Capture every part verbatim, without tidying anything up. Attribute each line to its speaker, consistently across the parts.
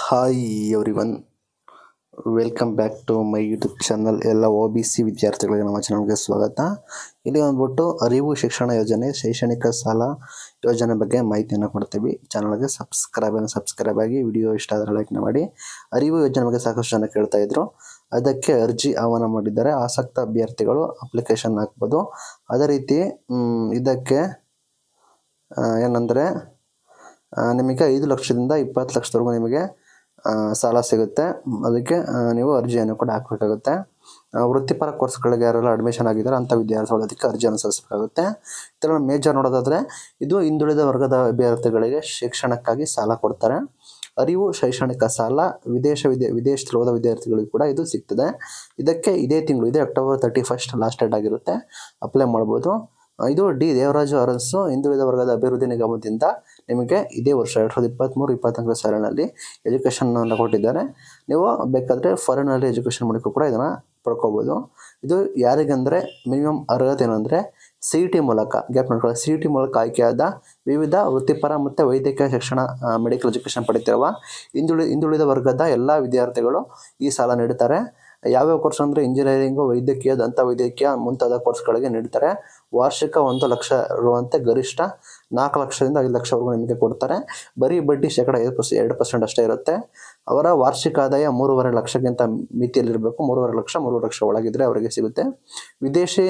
Speaker 1: Hi everyone, welcome back to my YouTube channel. ಎಲ್ಲ O B C ವಿದ್ಯಾರ್ಥಿಗಳಿಗೆ ನಮ್ಮ ಚಾನಲ್ಗೆ ಸ್ವಾಗತ. ಇಲ್ಲಿ ಬಂದ್ಬಿಟ್ಟು ಅರಿವು ಶಿಕ್ಷಣ ಯೋಜನೆ ಶೈಕ್ಷಣಿಕ ಸಾಲ ಯೋಜನೆ ಬಗ್ಗೆ ಮಾಹಿತಿಯನ್ನು ಕೊಡ್ತೀವಿ. ಚಾನಲ್ಗೆ ಸಬ್ಸ್ಕ್ರೈಬ್ ಸಬ್ಸ್ಕ್ರೈಬ್ ಆಗಿ, ವಿಡಿಯೋ ಇಷ್ಟ ಆದರೆ ಲೈಕ್ ಮಾಡಿ. ಅರಿವು ಯೋಜನೆ ಬಗ್ಗೆ ಸಾಕಷ್ಟು ಜನ ಕೇಳ್ತಾ ಇದ್ರು, ಅದಕ್ಕೆ ಅರ್ಜಿ ಆಹ್ವಾನ ಮಾಡಿದ್ದಾರೆ. ಆಸಕ್ತ ಅಭ್ಯರ್ಥಿಗಳು ಅಪ್ಲಿಕೇಶನ್ ಹಾಕ್ಬೋದು. ಅದೇ ರೀತಿ ಇದಕ್ಕೆ ಏನಂದರೆ ನಿಮಗೆ ಐದು ಲಕ್ಷದಿಂದ ಇಪ್ಪತ್ತು ಲಕ್ಷದವರೆಗೂ ನಿಮಗೆ ಸಾಲ ಸಿಗುತ್ತೆ. ಅದಕ್ಕೆ ನೀವು ಅರ್ಜಿಯನ್ನು ಕೂಡ ಹಾಕಬೇಕಾಗುತ್ತೆ. ವೃತ್ತಿಪರ ಕೋರ್ಸ್ಗಳಿಗೆ ಯಾರೆಲ್ಲ ಅಡ್ಮಿಷನ್ ಆಗಿದ್ದಾರೆ ಅಂಥ ವಿದ್ಯಾರ್ಥಿಗಳು ಅದಕ್ಕೆ ಅರ್ಜಿಯನ್ನು ಸಲ್ಲಿಸಬೇಕಾಗುತ್ತೆ. ಇದರ ಮೇಜರ್ ನೋಡೋದಾದರೆ ಇದು ಹಿಂದುಳಿದ ವರ್ಗದ ಅಭ್ಯರ್ಥಿಗಳಿಗೆ ಶಿಕ್ಷಣಕ್ಕಾಗಿ ಸಾಲ ಕೊಡ್ತಾರೆ. ಅರಿವು ಶೈಕ್ಷಣಿಕ ಸಾಲ ವಿದೇಶ ವಿದ್ಯಾ ವಿದೇಶದಲ್ಲಿ ಹೋದ ವಿದ್ಯಾರ್ಥಿಗಳಿಗೂ ಕೂಡ ಇದು ಸಿಗ್ತದೆ. ಇದಕ್ಕೆ ಇದೇ ತಿಂಗಳು ಇದೆ October thirty first last date ಆಗಿರುತ್ತೆ, ಅಪ್ಲೈ ಮಾಡ್ಬೋದು. ಇದು ಡಿ ದೇವರಾಜು ಅರಸು ಹಿಂದುಳಿದ ವರ್ಗದ ಅಭಿವೃದ್ಧಿ ನಿಗಮದಿಂದ ನಿಮಗೆ ಇದೇ ವರ್ಷ ಎರಡು ಸಾವಿರದ ಇಪ್ಪತ್ತ್ಮೂರು ಇಪ್ಪತ್ತ್ನಾಲ್ಕರ ಸಾಲಿನಲ್ಲಿ ಎಜುಕೇಷನ್ನ ಕೊಟ್ಟಿದ್ದಾರೆ. ನೀವು ಬೇಕಾದರೆ ಫಾರಿನಲ್ಲಿ ಎಜುಕೇಷನ್ ಮಾಡೋಕ್ಕೂ ಕೂಡ ಇದನ್ನು ಪಡ್ಕೋಬೋದು. ಇದು ಯಾರಿಗಂದರೆ ಮಿನಿಮಮ್ ಅರ್ಹತೆ ಏನಂದರೆ ಸಿ ಇ ಟಿ ಮೂಲಕ ಗ್ಯಾಪ್ ಮಾಡ್ಕೊಳ್ಳಿ ಸಿ ಇ ಟಿ ಮೂಲಕ ಆಯ್ಕೆಯಾದ ವಿವಿಧ ವೃತ್ತಿಪರ ಮತ್ತು ವೈದ್ಯಕೀಯ ಶಿಕ್ಷಣ ಮೆಡಿಕಲ್ ಎಜುಕೇಷನ್ ಪಡಿತಿರುವ ಹಿಂದುಳಿ ಹಿಂದುಳಿದ ವರ್ಗದ ಎಲ್ಲ ವಿದ್ಯಾರ್ಥಿಗಳು ಈ ಸಾಲ ನೀಡುತ್ತಾರೆ. ಯಾವ್ಯಾವ ಕೋರ್ಸ್ ಅಂದರೆ ಇಂಜಿನಿಯರಿಂಗು, ವೈದ್ಯಕೀಯ, ದಂತ ವೈದ್ಯಕೀಯ ಮುಂತಾದ ಕೋರ್ಸ್ಗಳಿಗೆ ನೀಡ್ತಾರೆ. ವಾರ್ಷಿಕ ಒಂದು ಲಕ್ಷ ಇರುವಂತೆ ಗರಿಷ್ಠ ನಾಲ್ಕು ಲಕ್ಷದಿಂದ ಐದು ಲಕ್ಷವರೆಗೂ ನಿಮಗೆ ಕೊಡ್ತಾರೆ. ಬರೀ ಬಡ್ಡಿ ಶೇಕಡ ಐದು ಪರ್ಸೆಂಟ್ ಎರಡು ಪರ್ಸೆಂಟ್ ಅಷ್ಟೇ ಇರುತ್ತೆ. ಅವರ ವಾರ್ಷಿಕ ಆದಾಯ ಮೂರುವರೆ ಲಕ್ಷಕ್ಕಿಂತ ಮಿತಿಯಲ್ಲಿರಬೇಕು. ಮೂರುವರೆ ಲಕ್ಷ ಮೂರುವರೆ ಲಕ್ಷ ಒಳಗಿದ್ರೆ ಅವರಿಗೆ ಸಿಗುತ್ತೆ. ವಿದೇಶಿ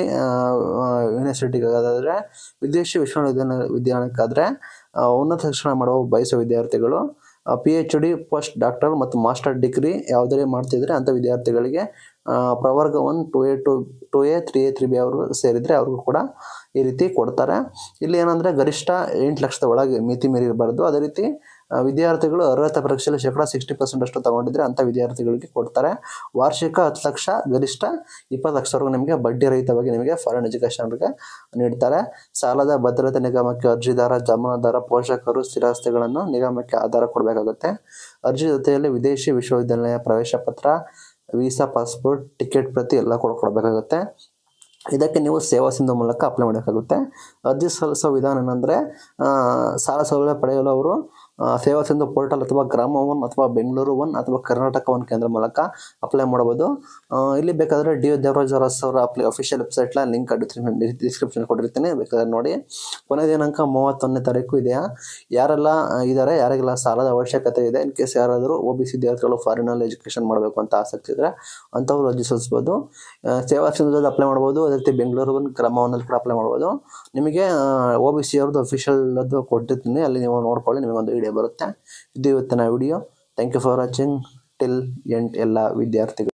Speaker 1: ಯೂನಿವರ್ಸಿಟಿಗಾದರೆ ವಿದೇಶಿ ವಿಶ್ವವಿದ್ಯಾಲಯ ವಿದ್ಯಾಲಯಕ್ಕಾದರೆ ಉನ್ನತ ಶಿಕ್ಷಣ ಮಾಡುವ ಬಯಸುವ ವಿದ್ಯಾರ್ಥಿಗಳು P H D, post doctor ಮತ್ತು ಮಾಸ್ಟರ್ ಡಿಗ್ರಿ ಯಾವುದೇ ಮಾಡ್ತಿದ್ರೆ ಅಂಥ ವಿದ್ಯಾರ್ಥಿಗಳಿಗೆ ಪ್ರವರ್ಗ one two A two two A three A three B ಅವರು ಸೇರಿದರೆ ಅವ್ರಿಗೂ ಕೂಡ ಈ ರೀತಿ ಕೊಡ್ತಾರೆ. ಇಲ್ಲಿ ಏನಂದರೆ ಗರಿಷ್ಠ ಎಂಟು ಲಕ್ಷದ ಒಳಗೆ ಮಿತಿ ಮೀರಿ ಇರಬಾರ್ದು. ಅದೇ ರೀತಿ ವಿದ್ಯಾರ್ಥಿಗಳು ಅರ್ಹತಾ ಪರೀಕ್ಷೆಯಲ್ಲಿ ಶೇಕಡ ಸಿಕ್ಸ್ಟಿ ಪರ್ಸೆಂಟ್ ಅಷ್ಟು ತಗೊಂಡಿದ್ರೆ ಅಂಥ ವಿದ್ಯಾರ್ಥಿಗಳಿಗೆ ಕೊಡ್ತಾರೆ. ವಾರ್ಷಿಕ ಹತ್ತು ಲಕ್ಷ ಗರಿಷ್ಠ ಇಪ್ಪತ್ತು ಲಕ್ಷವರೆಗೂ ನಿಮಗೆ ಬಡ್ಡಿ ರಹಿತವಾಗಿ ನಿಮಗೆ ಫಾರಿನ್ ಎಜುಕೇಷನ್ಗೆ ನೀಡ್ತಾರೆ. ಸಾಲದ ಭದ್ರತೆ ನಿಗಮಕ್ಕೆ ಅರ್ಜಿದಾರ, ಜಮಾನದಾರ, ಪೋಷಕರು ಸ್ಥಿರಾಸ್ತಿಗಳನ್ನು ನಿಗಮಕ್ಕೆ ಆಧಾರ ಕೊಡಬೇಕಾಗುತ್ತೆ. ಅರ್ಜಿ ಜೊತೆಯಲ್ಲಿ ವಿದೇಶಿ ವಿಶ್ವವಿದ್ಯಾಲಯ ಪ್ರವೇಶ ಪತ್ರ, ವೀಸಾ, ಪಾಸ್ಪೋರ್ಟ್, ಟಿಕೆಟ್ ಪ್ರತಿ ಎಲ್ಲ ಕೂಡ ಕೊಡಬೇಕಾಗುತ್ತೆ. ಇದಕ್ಕೆ ನೀವು ಸೇವಾ ಸಿಂಧು ಮೂಲಕ ಅಪ್ಲೈ ಮಾಡಬೇಕಾಗುತ್ತೆ. ಅರ್ಜಿ ಸಲ್ಲಿಸೋ ವಿಧಾನ ಏನಂದರೆ ಸಾಲ ಸೌಲಭ್ಯ ಪಡೆಯಲು ಅವರು ಸೇವಾ ಸಿಂಧು ಪೋರ್ಟಲ್ ಅಥವಾ ಗ್ರಾಮ ಒನ್ ಅಥವಾ ಬೆಂಗಳೂರು ಒನ್ ಅಥವಾ ಕರ್ನಾಟಕ ಒನ್ ಕೇಂದ್ರ ಮೂಲಕ ಅಪ್ಲೈ ಮಾಡ್ಬೋದು. ಇಲ್ಲಿ ಬೇಕಾದರೆ ಡಿ ದೇವರಾಜ್ ಅರಸ್ ಅವರ ಅಪ್ಲಿ ಅಫಿಷಿಯಲ್ ವೆಬ್ಸೈಟ್ಲ ಲಿಂಕ್ ಡಿಸ್ಕ್ರಿಪ್ಷನ್ ಕೊಟ್ಟಿರ್ತೀನಿ, ಬೇಕಾದ್ರೆ ನೋಡಿ. ಕೊನೆಯ ದಿನಾಂಕ ಮೂವತ್ತೊಂದನೇ ತಾರೀಕು ಇದೆಯಾ. ಯಾರೆಲ್ಲ ಇದ್ದಾರೆ, ಯಾರಿಗೆಲ್ಲ ಸಾಲದ ಅವಶ್ಯಕತೆ ಇದೆ, ಇನ್ ಕೇಸ್ ಯಾರಾದರೂ ಒ ಬಿ ಸಿ ವಿದ್ಯಾರ್ಥಿಗಳು ಫಾರಿನಲ್ಲಿ ಎಜುಕೇಷನ್ ಮಾಡಬೇಕು ಅಂತ ಆಸಕ್ತಿ ಇದ್ದರೆ ಅಂಥವ್ರು ಅರ್ಜಿ ಸಲ್ಲಿಸ್ಬೋದು. ಸೇವಾ ಸಿಂಧುದಲ್ಲಿ ಅಪ್ಲೈ ಮಾಡ್ಬೋದು. ಅದೇ ರೀತಿ ಬೆಂಗಳೂರು ಒನ್ ಗ್ರಾಮ ಒನ್ನಲ್ಲಿ ಕೂಡ ಅಪ್ಲೈ ಮಾಡ್ಬೋದು. ನಿಮಗೆ ಒ ಬಿ ಸಿ ಅವ್ರದ್ದು ಅಫಿಷಿಯಲ್ದು ಕೊಟ್ಟಿರ್ತೀನಿ, ಅಲ್ಲಿ ನೀವು ನೋಡ್ಕೊಳ್ಳಿ, ನಿಮಗೊಂದು ವಿಡಿಯೋ ಬರುತ್ತೆ. ಇದು ಇವತ್ತಿನ video. Thank you for watching till end ಎಲ್ಲ ವಿದ್ಯಾರ್ಥಿಗಳು.